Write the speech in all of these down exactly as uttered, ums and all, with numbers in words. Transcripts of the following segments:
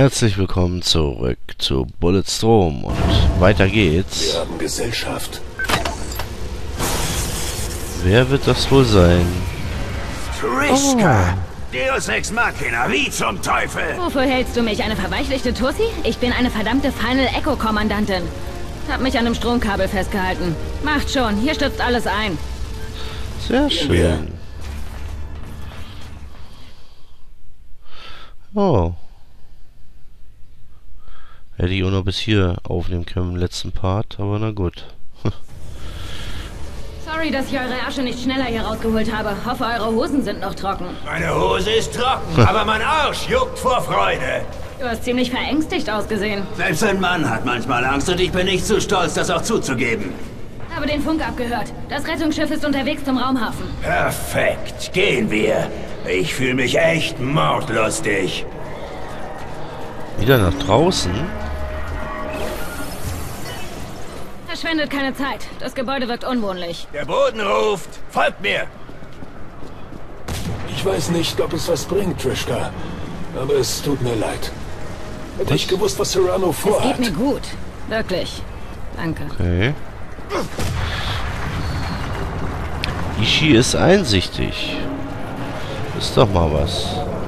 Herzlich willkommen zurück zu Bulletstorm und weiter geht's. Wir haben Gesellschaft. Wer wird das wohl sein? Triska! Deus Ex Machina, wie zum Teufel? Wofür hältst du mich? Eine verweichlichte Tussi? Ich bin eine verdammte Final Echo Kommandantin. Hab mich an einem Stromkabel festgehalten. Macht schon, hier stürzt alles ein. Sehr schön. Oh. Hätte ich auch noch bis hier aufnehmen können im letzten Part, aber na gut. Sorry, dass ich eure Asche nicht schneller hier rausgeholt habe. Hoffe, eure Hosen sind noch trocken. Meine Hose ist trocken, aber mein Arsch juckt vor Freude. Du hast ziemlich verängstigt ausgesehen. Selbst ein Mann hat manchmal Angst und ich bin nicht zu stolz, das auch zuzugeben. Habe den Funk abgehört. Das Rettungsschiff ist unterwegs zum Raumhafen. Perfekt, gehen wir. Ich fühle mich echt mordlustig. Wieder nach draußen? Verschwendet keine Zeit. Das Gebäude wirkt unwohnlich. Der Boden ruft. Folgt mir. Ich weiß nicht, ob es was bringt, Triska. Aber es tut mir leid. Hätte ich gewusst, was Serrano Es vorhat. geht mir gut. Wirklich. Danke. Okay. Ishii ist einsichtig. Ist doch mal was.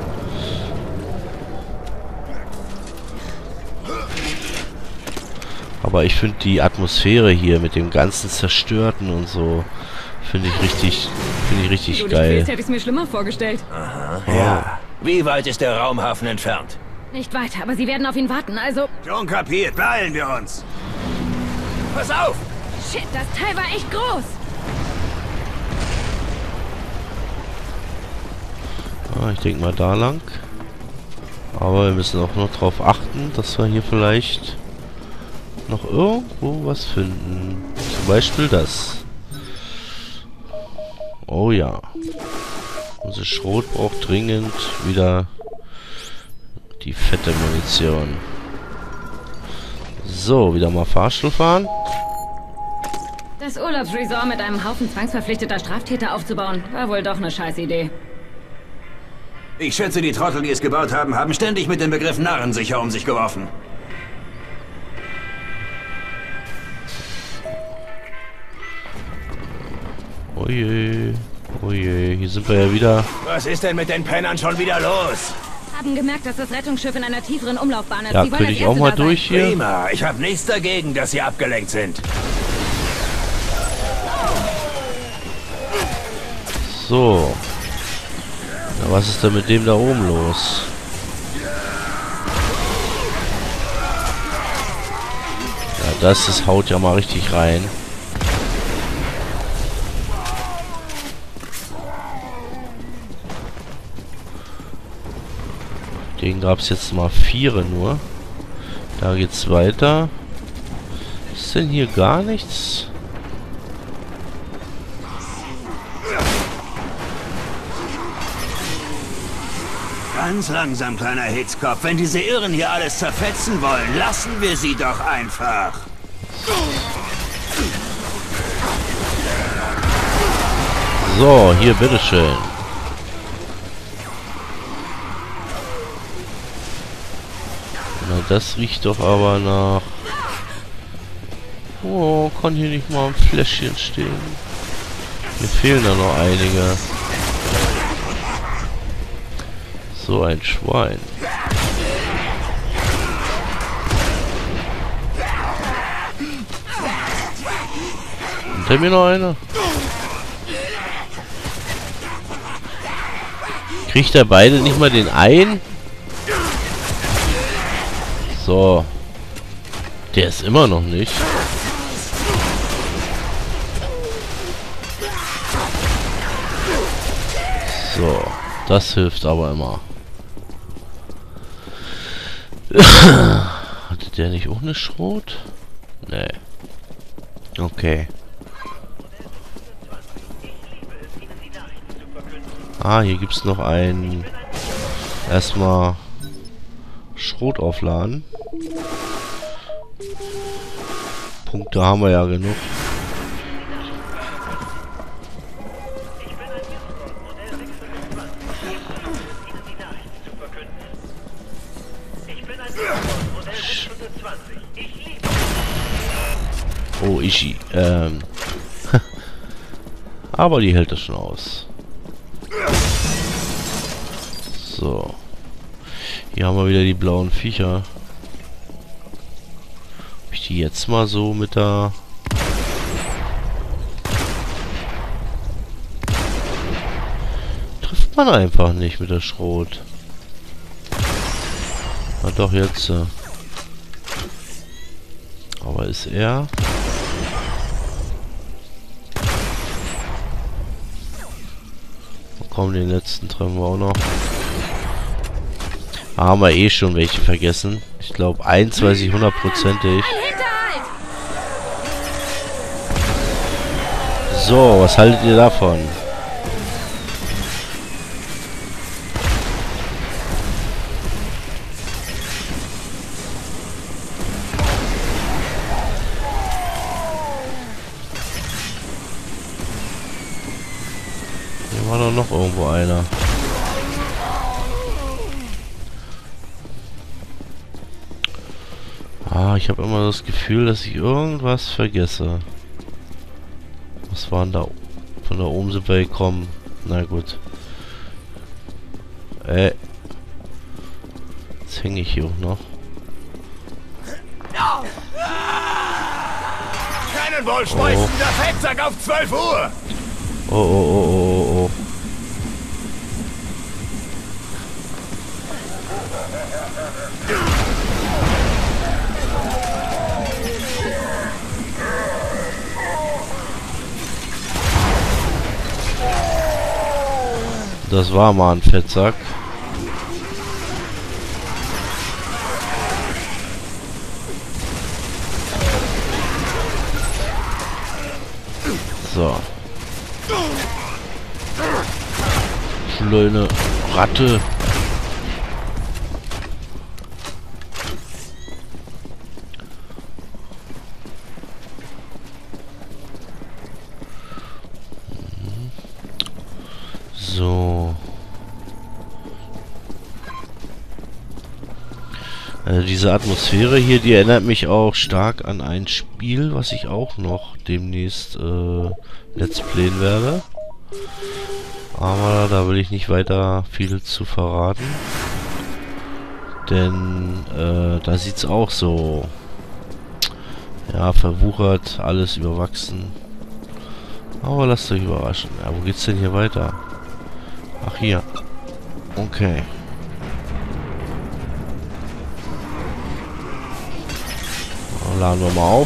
Aber ich finde die Atmosphäre hier mit dem ganzen Zerstörten und so, finde ich richtig, finde ich richtig geil. Hätte ich es mir schlimmer vorgestellt. Aha, ja. Wie weit ist der Raumhafen entfernt? Nicht weit, aber sie werden auf ihn warten, also... Schon kapiert, beeilen wir uns. Pass auf! Shit, das Teil war echt groß. Ah, ich denke mal da lang. Aber wir müssen auch noch darauf achten, dass wir hier vielleicht noch irgendwo was finden. Zum Beispiel das. Oh ja. Unser Schrot braucht dringend wieder die fette Munition. So, wieder mal Fahrstuhl fahren. Das Urlaubsresort mit einem Haufen zwangsverpflichteter Straftäter aufzubauen, war wohl doch eine Scheißidee. Ich schätze, die Trottel, die es gebaut haben, haben ständig mit dem Begriff narrensicher um sich geworfen. Oje, oje, hier sind wir ja wieder. Was ist denn mit den Pennern schon wieder los? Haben gemerkt, dass das Rettungsschiff in einer tieferen Umlaufbahn ist. Ja, Sie wollen könnte als ich auch Erste mal da sein. durch hier? Prima, ich habe nichts dagegen, dass sie abgelenkt sind. So. Na, was ist denn mit dem da oben los? Ja, das ist, haut ja mal richtig rein. Den gab es jetzt mal vier nur. Da geht's weiter. Ist denn hier gar nichts? Ganz langsam, kleiner Hitzkopf. Wenn diese Irren hier alles zerfetzen wollen, lassen wir sie doch einfach. So, hier, bitteschön. Na, das riecht doch aber nach... Oh, kann hier nicht mal ein Fläschchen stehen? Mir fehlen da noch einige. So ein Schwein. Hinter mir noch einer? Kriegt er beide nicht mal den einen? So. Der ist immer noch nicht. So. Das hilft aber immer. Hatte der nicht auch eine Schrot? Nee. Okay. Ah, hier gibt es noch ein... Erstmal... Schrot aufladen. Punkte haben wir ja genug. Oh, Ishi. Ähm. Aber die hält das schon aus. So. Hier haben wir wieder die blauen Viecher. Ob ich die jetzt mal so mit der... Trifft man einfach nicht mit der Schrot. Na doch, jetzt. Äh. Aber ist er... Komm, den letzten treffen wir auch noch. Ah, haben wir eh schon welche vergessen. Ich glaube, eins weiß ich hundertprozentig. So, was haltet ihr davon? Hier war doch noch irgendwo einer. Ah, ich habe immer das Gefühl, dass ich irgendwas vergesse. Was waren da? Von da oben sind wir gekommen. Na gut. Äh. Jetzt hänge ich hier auch noch. Cannonball schmeißen, der Fettsack auf zwölf Uhr! Oh, oh, oh, oh, oh, oh. Das war mal ein Fettsack. So. Kleine Ratte. So. Also diese Atmosphäre hier, die erinnert mich auch stark an ein Spiel, was ich auch noch demnächst äh, let's playen werde. Aber da will ich nicht weiter viel zu verraten. Denn äh, da sieht es auch so, ja, verwuchert, alles überwachsen. Aber lasst euch überraschen. Ja, wo geht's denn hier weiter? Ach, hier. Okay. Dann laden wir mal auf.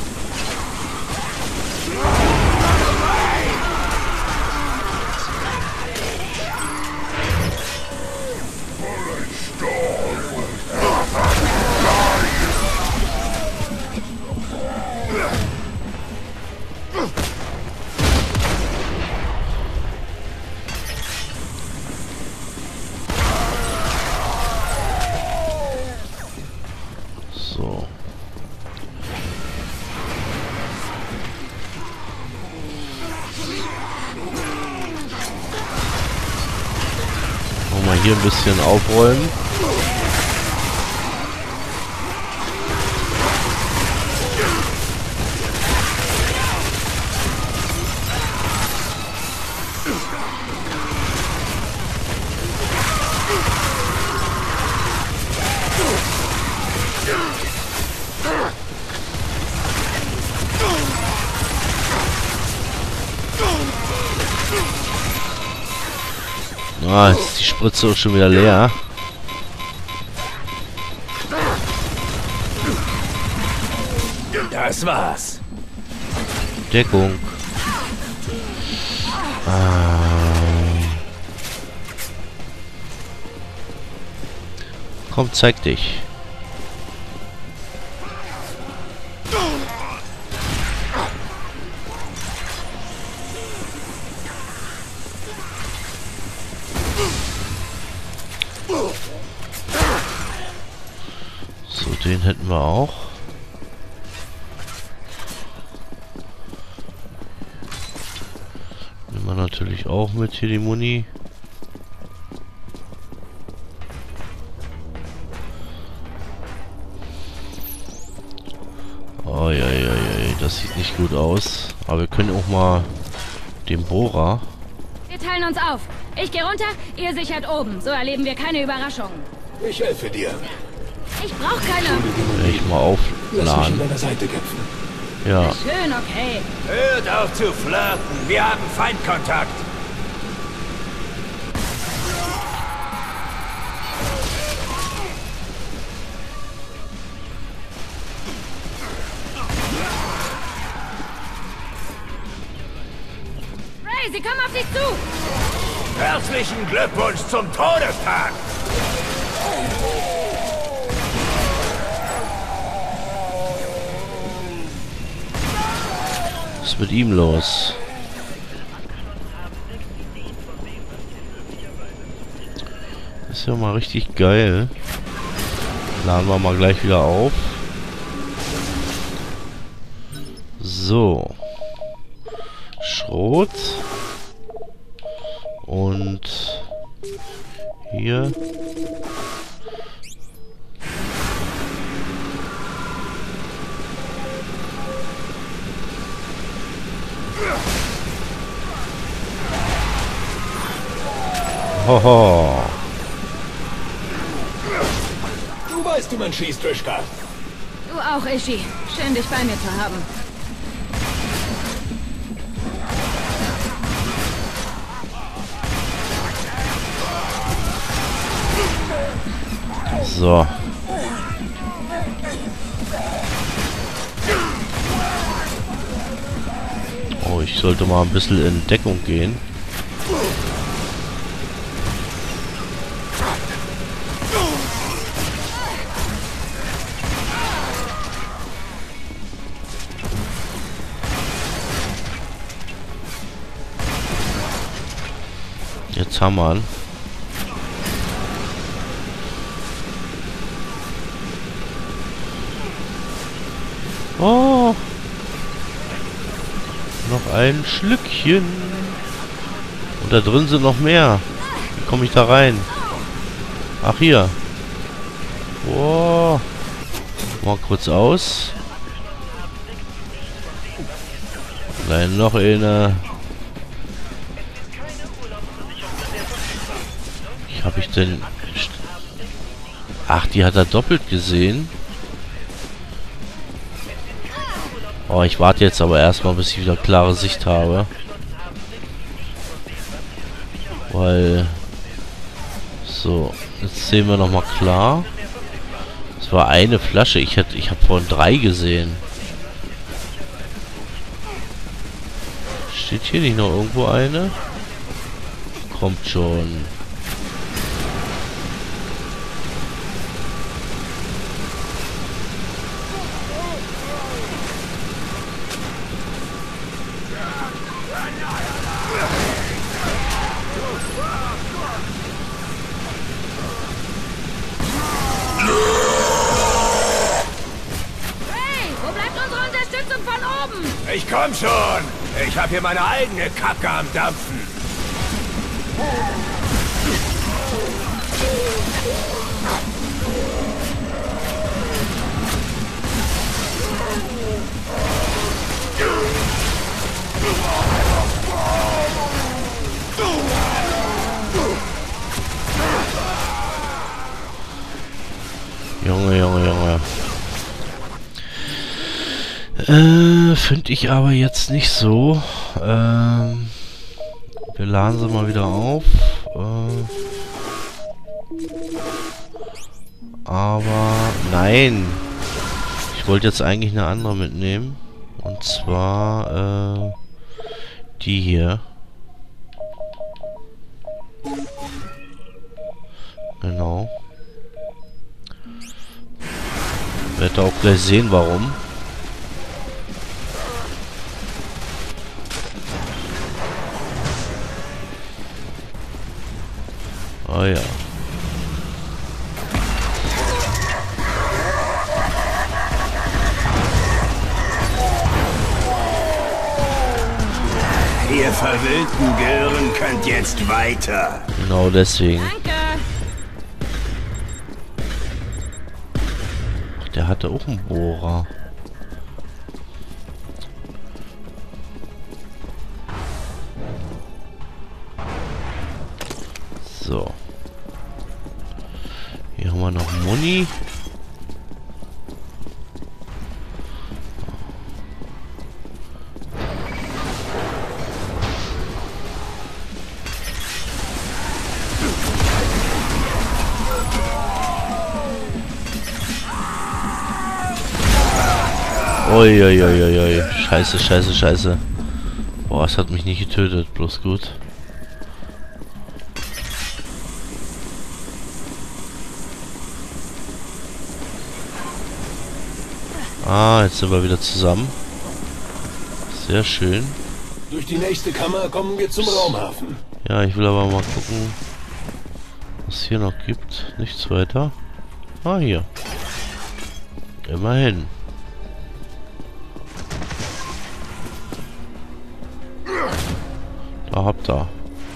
So. Mal hier ein bisschen aufräumen. Ah, jetzt ist die Spritze auch schon wieder leer. Das war's. Deckung. Ah. Komm, zeig dich. So, den hätten wir auch. Nehmen wir natürlich auch mit hier die Muni. Oh, ja, ja, ja. das sieht nicht gut aus. Aber wir können auch mal den Bohrer... Wir teilen uns auf. Ich gehe runter, ihr sichert oben. So erleben wir keine Überraschungen. Ich helfe dir. Ich brauche keine... Ich mal Lass mich an aufladen. deiner Seite kämpfen. Ja. Schön, okay. Hört auf zu flirten. Wir haben Feindkontakt. Ray, sie kommen auf dich zu. Herzlichen Glückwunsch zum Todestag. Was ist mit ihm los? Das ist ja mal richtig geil. Laden wir mal gleich wieder auf. So. Schrot. Und hier. Hoho. Du weißt, wie man schießt, Trishka. Du auch, Ishi. Schön, dich bei mir zu haben. So. Oh, ich sollte mal ein bisschen in Deckung gehen. Jetzt haben wir ihn. Oh. Noch ein Schlückchen. Und da drin sind noch mehr. Wie komme ich da rein? Ach, hier. Oh. Mal kurz aus. Nein, noch eine. Wie habe ich denn... Ach, die hat er doppelt gesehen. Oh, ich warte jetzt aber erstmal, bis ich wieder klare Sicht habe. Weil... So, jetzt sehen wir nochmal klar. Es war eine Flasche. Ich hätte, ich habe vorhin drei gesehen. Steht hier nicht noch irgendwo eine? Kommt schon. Ich komm schon! Ich hab hier meine eigene Kacke am Dampfen! Junge, Junge, Junge. Äh, finde ich aber jetzt nicht so. Ähm, wir laden sie mal wieder auf. Äh, aber nein. Ich wollte jetzt eigentlich eine andere mitnehmen. Und zwar äh, die hier. Genau. Werdet ihr auch gleich sehen, warum. Oh ja. Ihr verwillten Gören könnt jetzt weiter. Genau deswegen. Danke. Ach, der hatte auch einen Bohrer. Muni. Uiuiuiui. Scheiße, scheiße, scheiße. Boah, es hat mich nicht getötet. Bloß gut. Ah, jetzt sind wir wieder zusammen. Sehr schön. Durch die nächste Kammer kommen wir zum Raumhafen. Ja, ich will aber mal gucken, was es hier noch gibt. Nichts weiter. Ah, hier. Immerhin. Da habt ihr.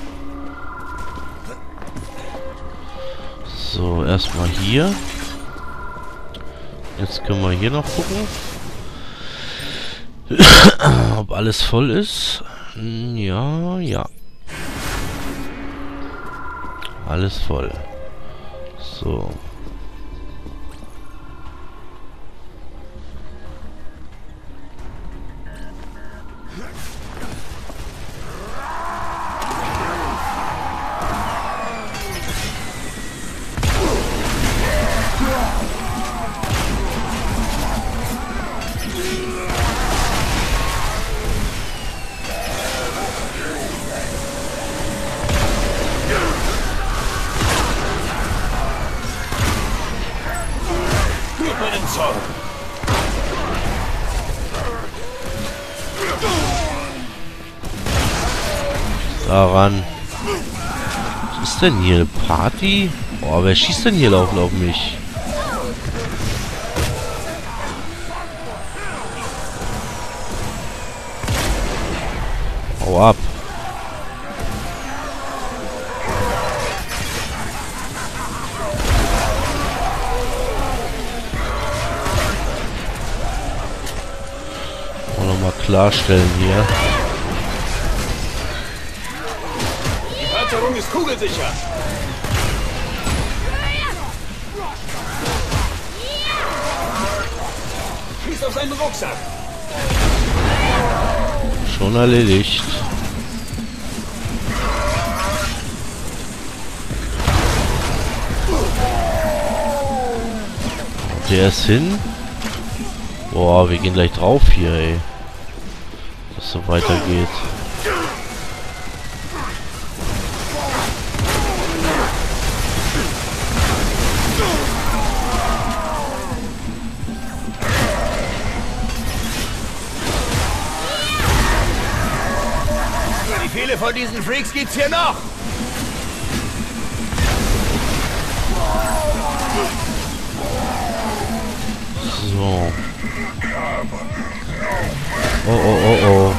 So, erstmal hier. Jetzt können wir hier noch gucken, ob alles voll ist. Ja, ja. Alles voll. So. Daran. Was ist denn hier? Eine Party? Oh, wer schießt denn hier laufen auf mich? Hau ab. Auch nochmal klarstellen hier. Die Panzerung ist kugelsicher. Schießt auf seinen Rucksack. Schon erledigt. Der ist hin. Boah, wir gehen gleich drauf hier, ey. Dass es so weitergeht. Wie viele von diesen Freaks gibt's hier noch? So. Oh, oh, oh, oh.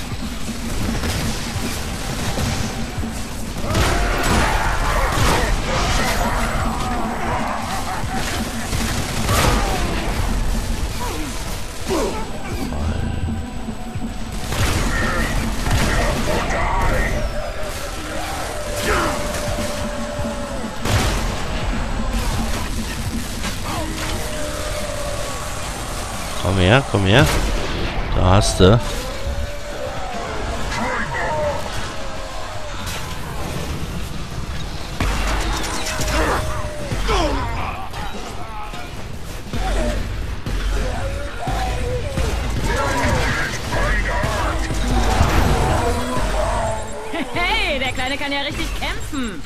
Komm her, komm her. Da hast du. Hey, der Kleine kann ja richtig kämpfen.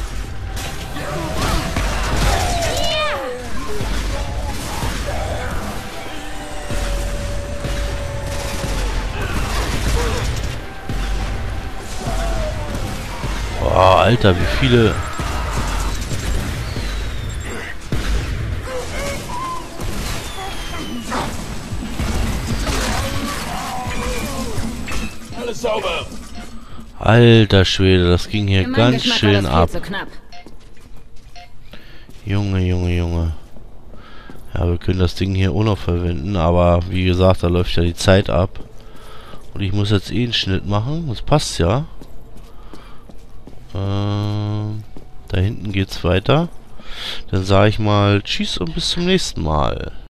Boah, Alter, wie viele... Alles sauber. Alter Schwede, das ging hier Für meinen ganz Geschmack schön war das viel ab. zu knapp. Junge, Junge, Junge. Ja, wir können das Ding hier auch noch verwenden, aber wie gesagt, da läuft ja die Zeit ab. Und ich muss jetzt eh einen Schnitt machen, das passt ja. Ähm, da hinten geht's weiter. Dann sage ich mal Tschüss und bis zum nächsten Mal.